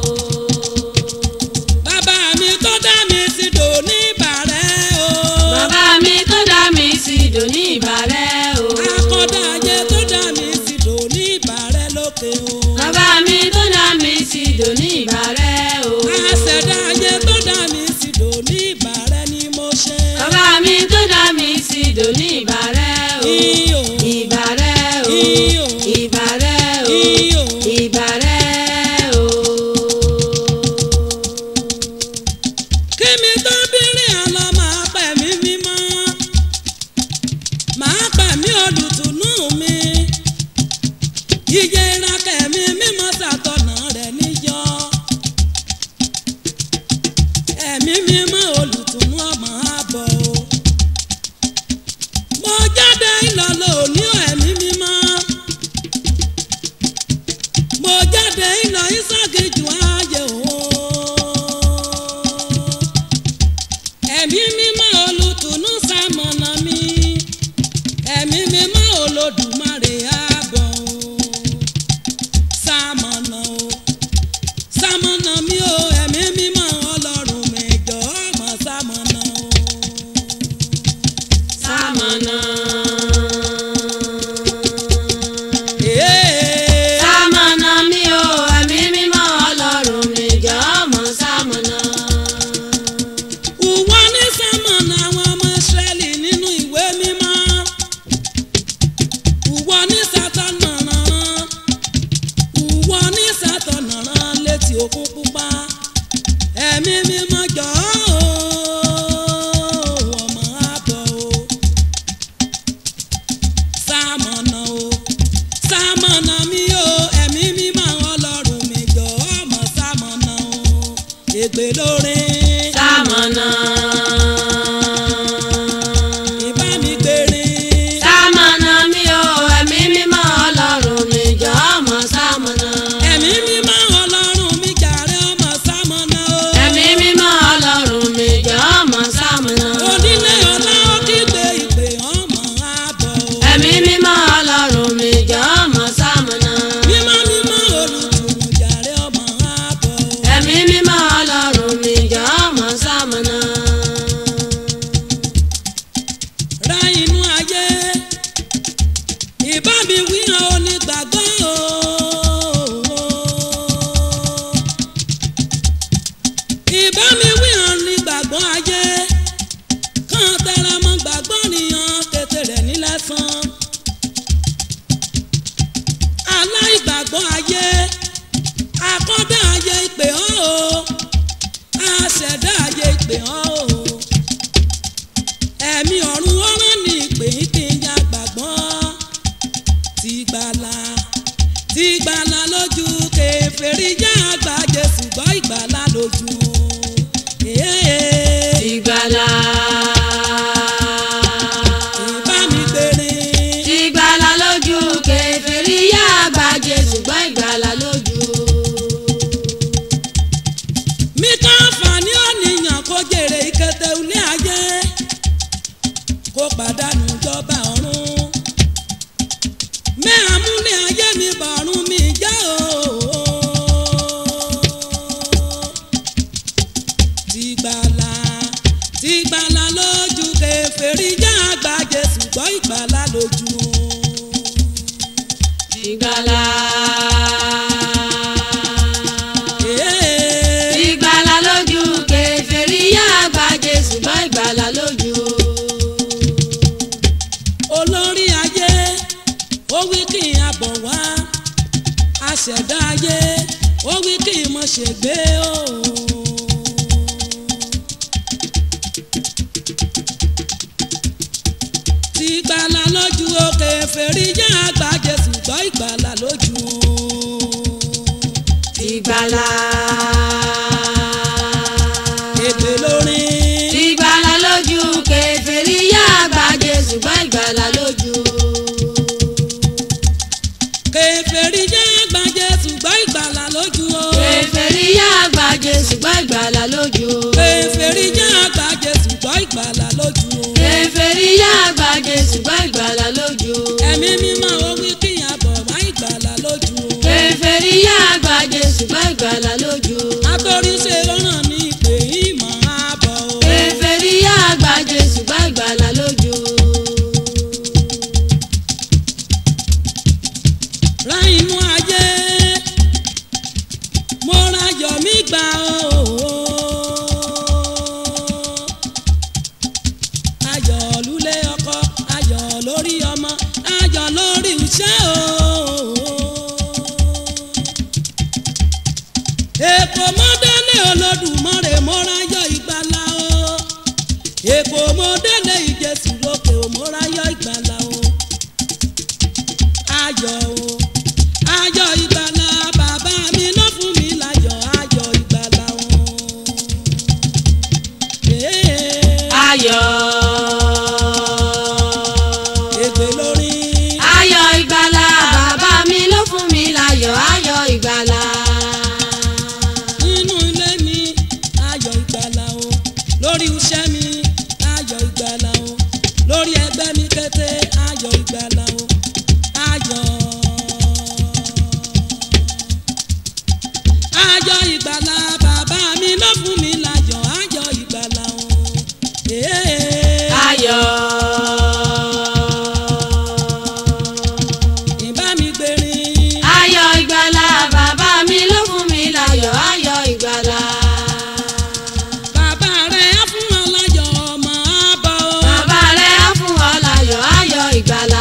Bàbá mi tó dá mi sí dòní ìbà rẹ̀ o. Bàbá mi tó dá mi sí dòní ìbà rẹ̀ o. Akọ́dá ayé tó dá mi sí dòní ìbà rẹ̀ lókè o. Bàbá mi tó dá mi sí dòní ìbà rẹ̀ o. Àṣẹ̀dá ayé tó dá mi sí dòní ìbà rẹ̀ ni mo ṣe. Bàbá mi tó dá mi sí dòní ìbà rẹ̀ o. Ìbà rẹ̀ o. Ìbà rẹ̀ o. Ìbà rẹ̀ o. Kí mi tó bírin àlọ́ máa pẹ̀ mí mímọ́. Máa pẹ̀ mí olùtùnú mi. Iye ìrakẹ̀ mi mímọ́ ṣàtọ̀nà rẹ̀ níjọ́. Ẹ̀mí mímọ́ olùtùnú ọmọ àbọ̀ o. Mo jáde ìlọ́lọ́ òní ẹ̀mí mímọ́. Mo jáde ìlọ ìsọ́gìjù ayé o. Ẹ̀mí mímọ́ olùtùnú ṣamọ̀nà mi. Ẹ̀mí mímọ́ olódùmarè àbọ̀ o. Ṣamọ̀nà o. Ṣamọ̀nà mi o. Ẹ̀mí mímọ́ ọlọ́run mi jọ̀ọ́ mọ̀ ṣamọ̀nà o. Ṣamọ̀nà. Ee. Ṣamọ̀nà mi o, ẹ̀mí mímọ́ ọlọ́run mi jọ̀ọ́ mọ̀ ṣamọ̀nà. Ìwọ ní ṣamọ̀nà àwọn ọmọ Ísírẹ́lì nínú ìwé mímọ́. Ìwọ ní Sátánì rán. Ìwọ ní Sátánì rán létí òkun pupa. Ẹ̀mí mímọ́ jọ̀ọ́ o, ọmọ àbọ̀ o. Ṣamọ̀nà o, ṣamọ̀nà mi o, ẹ̀mí mímọ́ ọlọ́run mi jọ̀ọ́ mọ̀ ṣamọ̀nà o. Ègbè lórin. Ṣamọ̀nà. Ìbá mi gbèrín. Ṣamọ̀nà mi o, ẹ̀mí mímọ́ ọlọ́run mi jọ̀ọ́ mọ̀ ṣamọ̀nà. Ẹ̀mí mímọ́ ọlọ́run mi jàre ọmọ ṣamọ̀nà o. Ẹ̀mí mímọ́ ọlọ́run mi jọ̀ọ́ mọ̀ ṣamọ̀nà. Onílé ọlá ó kígbe ìpè ọmọ àbọ̀ o. Ẹ̀mí mímọ́ ọlọ́run mi jọ̀ọ́ mọ̀ ṣamọ̀nà. Mímọ́ mímọ́ olùtùnú jàre ọmọ àbọ̀ o. Ẹ̀mí mímọ́ ọlọ́run mi jọ̀ọ́ mọ̀ ṣamọ̀nà. Ra inú ayé ìbá mi wí hàn onígbàgbọ́ o. Ìbá mi wí hàn onígbàgbọ́ ayé kàn tẹra mọ́ gbàgbọ́ nìyàn kété rẹ̀ nílẹ̀sán. Aláìgbàgbọ́ ayé akọ́dá ayé ìpè ọ́ o. Aṣẹ̀dá ayé ìpè ọ́ o. Ẹ̀mí ọ̀run ọ̀rán ní ìpè kí n ya gbàgbọ́. Tìgbàlà lójú kèfèrí já àgbà Jésù gbọ́ ìgbàlà lójú. Ìgbàlà. Ìbá mi gbèrín. Ìgbàlà lójú kèfèrí yá àgbà Jésù gbọ́ ìgbàlà lójú. Mi ká fàní ònìyàn kó jèrè ìkẹtẹ ilé ayé kó pàdánù ìjọba ọ̀run. Mẹ́àmúlé ayé mi bọ̀rùn mi jẹ́ o. Tìgbàlà lójú kèfèrí já àgbà Jésù gbọ́ ìgbàlà lójú. Ìgbàlà. Ìgbàlà lójú kèfèrí yá àgbà Jésù gbọ́ ìgbàlà lójú. Olórí ayé ó wí kí n abọ̀ wá. Aṣẹ̀dá ayé ó wí kí n mọ̀ ṣègbé o. Tìgbàlà lójú o kèfèrí yá àgbà Jésù gbọ́ ìgbàlà lójú. Ìgbàlà. ìgbàlà. ègbè lórí. ìgbàlà lójú kèfèrí yá àgbà Jésù gbọ́ ìgbàlà lójú. kèfèrí yá àgbà Jésù gbọ́ ìgbàlà lójú o. kèfèrí yá àgbà Jésù gbọ́ ìgbàlà lójú. kèfèrí yá àgbà Jésù gbọ́ ìgbàlà lójú o. kèfèrí yá àgbà Jésù gbọ́ ìgbàlà lójú. ẹ̀mí mímọ́ ó wí kí àbọ̀ wá ìgbàlà lójú o. kèfèrí yá àgbà Jésù gbọ́ ìgbàlà lójú. àtòríṣe rọ́nà mi pé ìmọ̀ àbọ̀ o. kèfèrí yá àgbà Jésù gbọ́ ìgbàlà lójú. ra inú ayé mo ra yọ̀ mí gbà o. ayọ̀ lulẹ̀ ọkọ ayọ̀ lórí ọmọ ayọ̀ lórí iṣẹ́ o. èkó mọ́dẹ́lẹ̀ Olódùmarè mo ra yọ̀ ìgbàlà o. èkó mọ́dẹ́lẹ̀ ìjẹsù lókè o mo ra yọ̀ ìgbàlà o. ayọ̀ o ayọ̀ ìgbàlà bàbá mi ló fún mi láyọ̀ ayọ̀ ìgbàlà o. ayọ̀. ègbè lórí. ayọ̀ ìgbàlà bàbá mi ló fún mi láyọ̀ ayọ̀ ìgbàlà. nínú ilé mi ayọ̀ ìgbàlà o. lórí iṣẹ́ mi ayọ̀ ìgbàlà o. lórí ẹgbẹ́ mi kété ayọ̀ ìgbàlà o. ayọ̀. ayọ̀ ìgbàlà bàbá mi ló fún mi láyọ̀ ayọ̀ ìgbàlà o. ayọ̀. ìbá mi gbèrín. ayọ̀ ìgbàlà bàbá mi ló fún mi láyọ̀ ayọ̀ ìgbàlà. bàbá rẹ̀ á fún ọ láyọ̀ ọmọ àbọ̀ o. bàbá rẹ̀ á fún ọ láyọ̀ ayọ̀ ìgbàlà.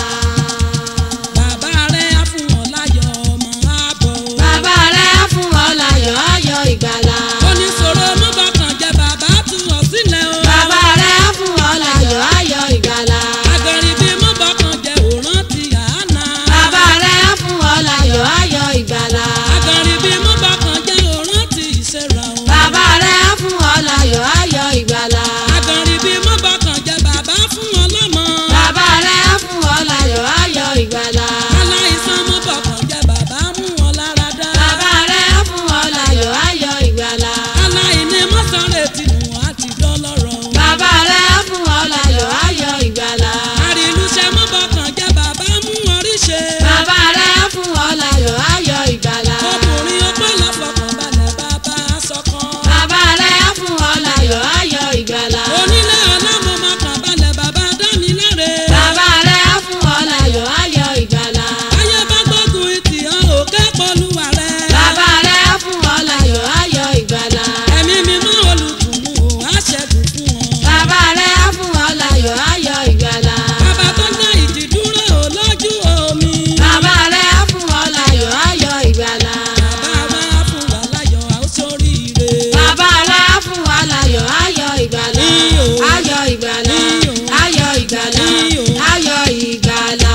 bàbá rẹ̀ á fún ọ láyọ̀ ọmọ àbọ̀ o. bàbá rẹ̀ á fún ọ láyọ̀ ayọ̀ ìgbàlà. oníṣòro mú bọ́kàn jẹ́ bàbá tún ọ sílẹ̀ o. bàbá rẹ̀ á fún ọ láyọ̀ ayọ̀ ìgbàlà. àgẹ̀rìbí mú bọ́kàn jẹ́ òrán ti àánà. bàbá rẹ̀ á fún ọ láyọ̀ ayọ̀ ìgbàlà. àgẹ̀rìbí mú bọ́kàn jẹ́ òrán ti ìṣẹ̀ra o. bàbá rẹ̀ á fún ọ láyọ̀ ayọ̀ ìgbàlà. àgẹ̀rìbí mú bọ́kàn jẹ́ bàbá fún ọ lọ́mọ. bàbá rẹ̀ á fún ọ láyọ̀ ayọ̀ ìgbàlà. aláìsàn mú bọ́kàn jẹ́ bàbá mú ọ lára dá. bàbá rẹ̀ á fún ọ láyọ̀ ayọ̀ ìgbàlà. aláìní mọ́sán-án ti nù àti dọ́lọ́rọ̀ o. bàbá rẹ̀ á fún ọ láyọ̀ ayọ̀ ìgbàlà. àrìlúṣẹ́ mú bọ́kàn jẹ́ bàbá mú ọ ríṣe. bàbá rẹ̀ á fún ọ láyọ̀ ayọ̀ ìgbàlà. ọkùnrin ọpẹ́ lọ́fọ̀kànbalẹ̀ bàbá sọ̀kan. bàbá rẹ̀ á fún ọ láyọ̀ ayọ̀ ìgbàlà. onílé ọlọ́mọ máa balẹ̀ bàbá dá mi láre. bàbá rẹ̀ á fún ọ láyọ̀ ayọ̀ ìgbàlà. ayé bá gbógun ìtì hàn òkè pọ̀lúwa rẹ̀. bàbá rẹ̀ á fún ọ láyọ̀ ayọ̀ ìgbàlà. ẹ̀mí mímọ́ olùkùnmù á ṣẹ́gun fún wọn. bàbá rẹ̀ á fún ọ láyọ̀ ayọ̀ ìgbàlà. bàbá tó dá ìjì dúró lójú omi. bàbá rẹ̀ á fún ọ láyọ̀ ayọ̀ ìgbàlà. bàbá wa fún wa láyọ̀ a ó ṣoríire. bàbá rẹ̀ á fún ọ láyọ̀ ayọ̀ ìgbàlà. ayọ̀ ìgbàlà. ayọ̀ ìgbàlà. ayọ̀ ìgbàlà.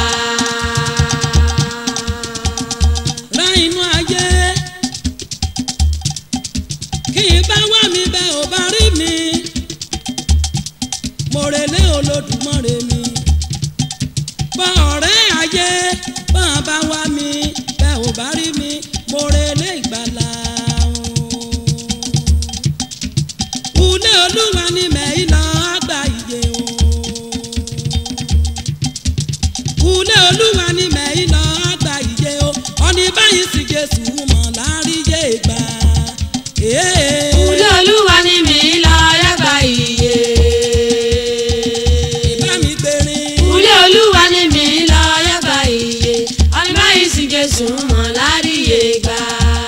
ra inú ayé kí n bá wá mi bẹ́ ò bá rí mi. mo relé Olódùmarè mi. bọ́ ọ̀rẹ́ ayé bọ́n bá wá mi bẹ́ ò bá rí mi. mo relé ìgbàlà o. ilé Olúwa ni mẹ́yìn lọ àgbà ìyè o. ilé Olúwa ni mẹ́yìn lọ àgbà ìyè o. ọ̀nì báyìí sì Jésù mọ̀ láríyé gbà. Ilé Olúwa ni mi lọ yàgbà ìyè. ìbá mi gbèrín. Ilé Olúwa ni mi lọ yàgbà ìyè. ọ̀nì báyìí sì Jésù mọ̀ láríyé gbà.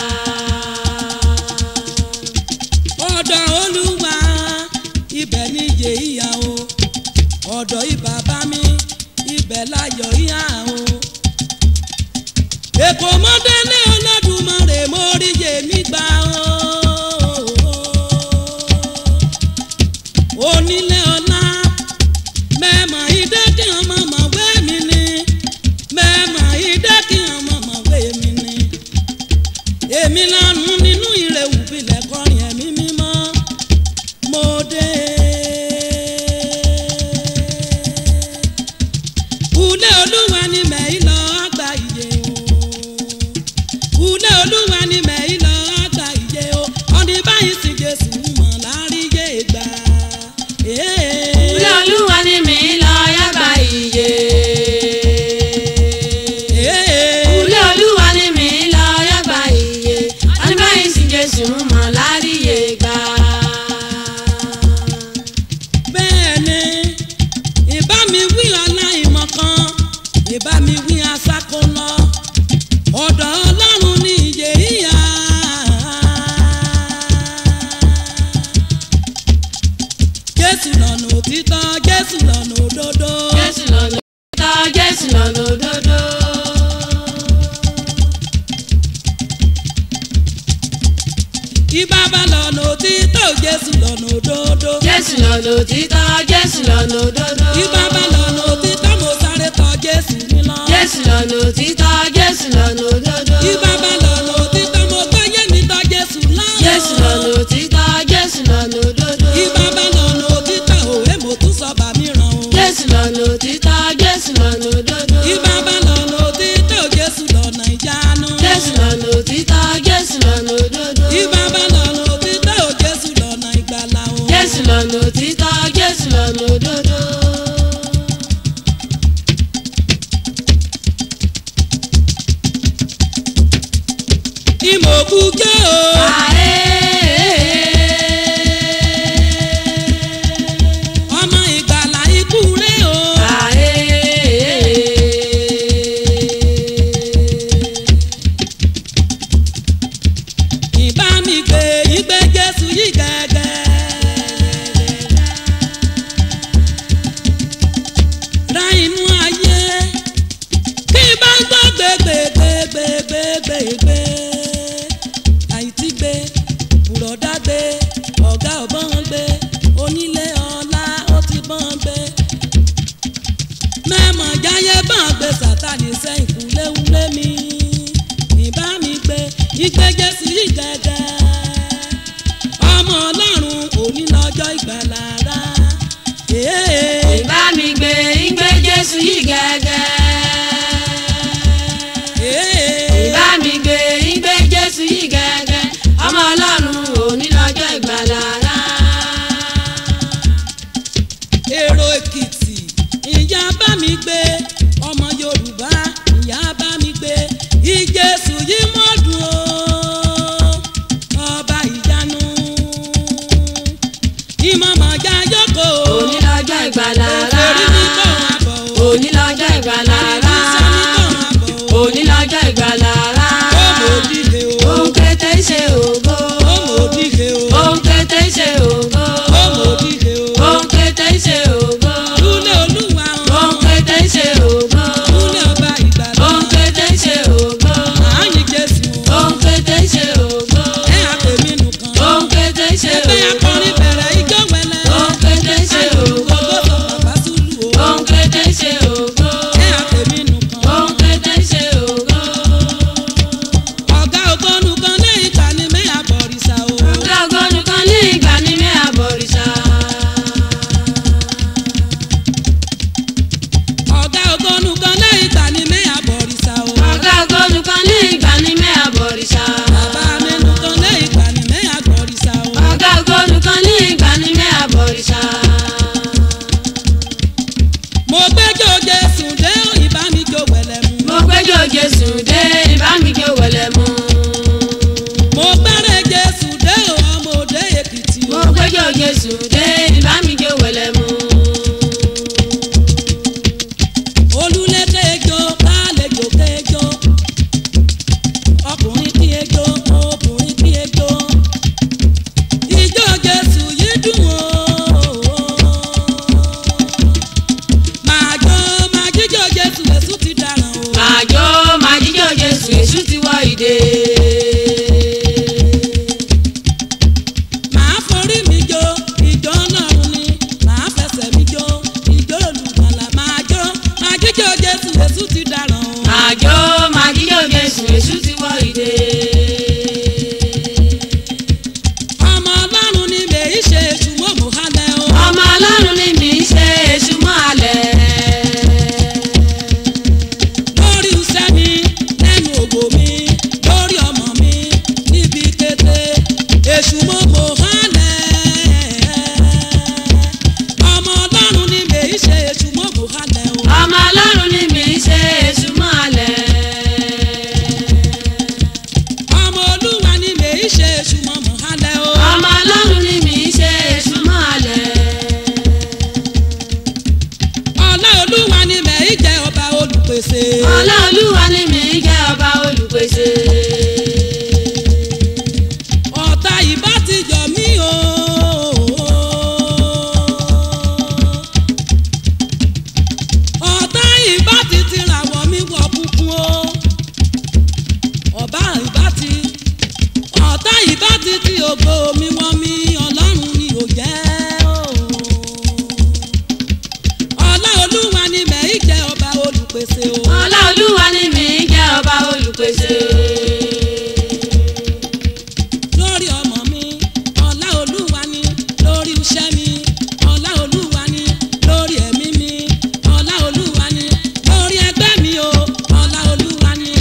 ọ̀dọ̀ Olúwa ibẹ̀ ni ìyè ìyà o. ọ̀dọ̀ ìbàbá mi ibẹ̀ láyọ̀ ìyà o. èkó mọ́dẹ́lẹ̀ Olódùmarè mo rí yèmí gbà o. Ibà bá lọ́nà òtítọ́ Jésù lọ́nà òdodo. Jésù lọ́nà òtítọ́, Jésù lọ́nà òdodo. Ibà bá lọ́nà òtítọ́ mo sáré tọ̀ Jésù mi lọ. Jésù lọ́nà òtítọ́, Jésù lọ́nà òdodo. Ibà bá lọ́nà òtítọ́ mo gbáyé mi tọ̀ Jésù lọ. Jésù lọ́nà òtítọ́, Jésù lọ́nà òdodo. Ibà bá lọ́nà òtítọ́ òwe mo tún sọ bà mí ràn o. Jésù lọ́nà òtítọ́, Jésù lọ́nà òdodo. Ibà bá lọ́nà òtítọ́ Jésù lọ́nà ìjánu. Jésù lọ́nà òtítọ́, Jésù lọ́nà òdodo. Ibà bá lọ́nà òtítọ́ Jésù lọ́nà ìgbàlà o. Jésù lọ́nà òtítọ́, Jésù lọ́nà òdodo. Ìmọ̀kúkẹ́ o. Ọmọ ìgbàlà ikú rẹ̀ o. Ìbá mi gbé ìgbé Jésù yìí gẹ́gẹ́. Ra inú ayé kí bá gbọ́ gbégbégbégbégbégbé. Àìtí gbé, bùrọ̀dá gbé, ọ̀gá ọ̀bọ̀n gbé, onílé ọlá ó ti bọ́n gbé. Mẹ́mọ̀ jáyé bọ́n gbé Sátánì sẹ́yìn kúléwúlé mi. Ìbá mi gbé ìgbé Jésù yìí gẹ́gẹ́. Ọmọ Ọlọ́run òní lọ́jọ́ ìgbàlà rà. Ìbá mi gbé ìgbé Jésù yìí gẹ́gẹ́. Ìbá mi gbé ìgbé Jésù yìí gẹ́gẹ́. Ọmọ Ọlọ́run òní lọ́jọ́ ìgbàlà rà. Èrò Èkìtì ìyá bá mi gbé. Ọmọ Yorùbá ìyá bá mi gbé. Ìjésù yìí mọ́dún o. Ọba ìyanu. Ìmọ̀mọ̀já yókò o. Òní lọ́jọ́ ìgbàlà rà. Èfèrí ní kò wá bọ̀ o. Òní lọ́jọ́ ìgbàlà rà. Àríwísọ́ ní kò wá bọ̀ o. Òní lọ́jọ́ ìgbàlà rà. Ó mọ̀ òdìgé o. Ohun kété ṣe ògo. Ó mọ̀ òdìgé o. Ohun kété ṣe ògo. Ó mọ̀ òdìgé o. Ohun kété ṣe ògo. Lúlé Olúwa o. Ohun kété ṣe ògo. Lúlé ọba ìgbàlà. Ohun kété ṣe ògo. Ààyè Jésù o. Ohun kété ṣe ògo. Ẹ àpèmí nùkan. Ohun kété ṣe ògo. Ẹgbẹ́ akọrin bẹ̀rẹ̀ ijó wẹlẹ́. Ohun kété ṣe ògo. Àgbògbò bàbá Súlù o. Ohun kété ṣe ògo. Ẹ àpèmí nùkan. Ohun kété ṣe ògo. Ọ̀gá ògbónú kan lẹ́yìn ìgbà ni mẹ́à bọ̀rìṣà o. Ọ̀gá ògbónú kan ní ìgbà ní mẹ́à bọ̀rìṣà. Ọ̀gá ògbónú kan lẹ́yìn ìgbà ni mẹ́à bọ̀rìṣà o. Ọ̀gá ògbónú kan ní ìgbà ní mẹ́à bọ̀rìṣà. Bàbá mẹ́nu kan lẹ́yìn ìgbà ni mẹ́à bọ̀rìṣà o. Ọ̀gá ògbónú kan ní ìgbà ní mẹ́à bọ̀rìṣà. Mo gbẹ́jọ́ Jésù dé ìbá mi jó wẹ̀lẹ̀ mu. Mo gbẹ́jọ́ Jésù dé ìbá mi jó wẹ̀lẹ̀ mu. Mo gbẹ́rẹ̀ Jésù dé ọmọ òde Èkìtì o. Mo gbẹ́jọ́ Jésù dé ìbá mi jó wẹ̀lẹ̀ mu. Olúlé kéjọ kálejò kéjọ. Ọkùnrin kí ejò, obìnrin kí ejò. Ijó Jésù yìí dùn o. Màá jó màá jíjó Jésù Èṣù ti dáràn o. Màá jó màá jíjó Jésù Èṣù ti wọ ìdè. Màá forí mi jó ìjó bá ti ti ògo mi wọ́n mi ọlọ́run ni ò jẹ́ o. ọlá olúwa ni mẹ́ì jẹ́ ọba olùpèsè o. ọlá olúwa ni mi jẹ́ ọba olùpèsè. lórí ọmọ mi ọlá olúwa ni lórí iṣẹ́ mi ọlá olúwa ni lórí ẹ̀mí mi ọlá olúwa ni lórí ẹgbẹ́ mi o ọlá olúwa ni.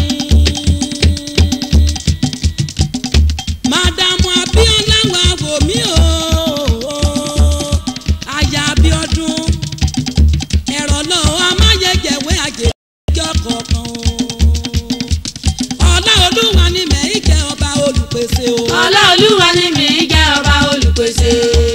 Màdàmú Abíọ́lá wá wò mí o aya Abíọ́dún ẹ̀rọ lọ́wọ́ amáyẹ̀jẹ̀wé àjẹjọ́ kọ̀ọ̀kan o. ọlá olúwa ni mẹ́ì jẹ́ ọba olùpèsè o. ọlá olúwa ni mi jẹ́ ọba olùpèsè.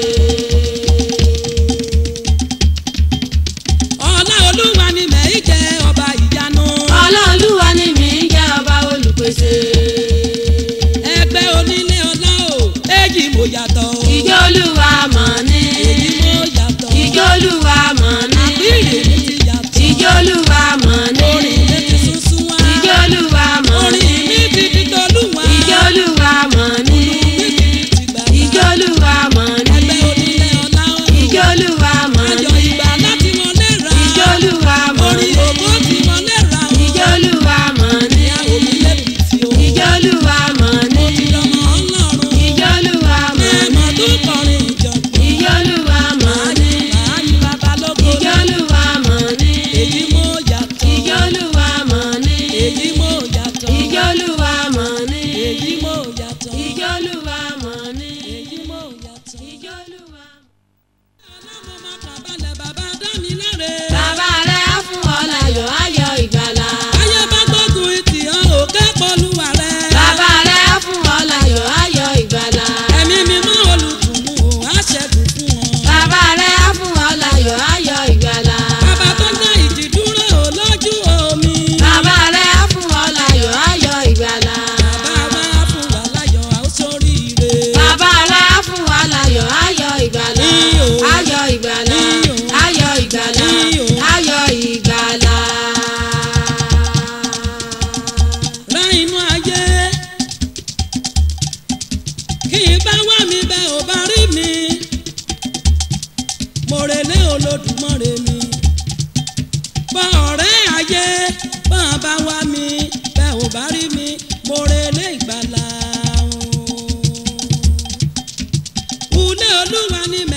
ọlá olúwa ni mẹ́ì jẹ́ ọba ìyanu. ọlá olúwa ni mi jẹ́ ọba olùpèsè. ẹgbẹ́ onílé ọlá o èyí mo yàtọ̀ o. ìjọ olúwa mọ̀ ní. èyí mo yàtọ̀. ìjọ olúwa mọ̀ ní. àbíyè mi ti yàtọ̀. ìjọ olúwa mọ̀ ní. orin mi ti sunsun wá. ìjọ olúwa mọ̀ ní. orin mi ti di tolúwa. ìjọ olúwa mọ̀ ní. mi ti di tìgbàgbà. ìjọ olúwa mọ̀ ní. ẹgbẹ́ onílé ọlá o. ìjọ olúwa mọ̀ ní. ayọ̀ ìgbà láti wọlé ra. ìjọ olúwa mọ̀ ní. orin ògo ti wọlé ra o. ìjọ olúwa mọ̀ ní. ìyàwó mi lẹ́bìtì o. ìjọ olúwa mọ̀ ní. mo ti dọmọ ọlọ́run. ìjọ olúwa mọ̀ ní. ẹ̀mọ́ tó kọrin ìjọ̀gbọ́n. ìjọ olúwa mọ̀ ní. màá ní bàbá lóko. ìjọ olúwa mọ̀ ní. èyí mo yàtọ̀. ìjọ olúwa mọ̀ ní. èyí mo yàtọ̀. ìjọ olúwa mọ̀ ní. èyí mo yàtọ̀. ìjọ olúwa mọ̀ ní. èyí mo yàtọ̀. ìjọ olúwa. ọlọ́mọ máa kàbálẹ̀ bàbá dá mi láre. bàbá rẹ̀ á fún ọ láyọ̀ ayọ̀ ìgbàlà. ayé bá gbógun ìtì ọ́ òkè pọ̀lúwa rẹ̀. bàbá rẹ̀ á fún ọ láyọ̀ ayọ̀ ìgbàlà. ẹ̀mí mímọ́ olùkùnmù á ṣẹ́gun fún ọ. bàbá rẹ̀ á fún ọ láyọ̀ ayọ̀ ìgbàlà. bàbá tó dá ìjì dúró lójú omi. bàbá rẹ̀ á fún ọ láyọ̀ ayọ̀ ìgbàlà. bàbá wa fún wa láyọ̀ a ó ṣoríire. bàbá rẹ̀ á fún ọ láyọ̀ ayọ̀ ìgbàlà. Iyo. ayọ̀ ìgbàlà. Iyo. ayọ̀ ìgbàlà. Iyo. ayọ̀ ìgbàlà. ra inú ayé kí n bá wá mi bẹ́ ò bá rí mi mo relé Olódùmarè mi bọ́ ọ̀rẹ́ ayé bọ́ ọ bá wá mi bẹ́ ò bá rí mi mo relé ìgbàlà o. Ulé Olúwa ni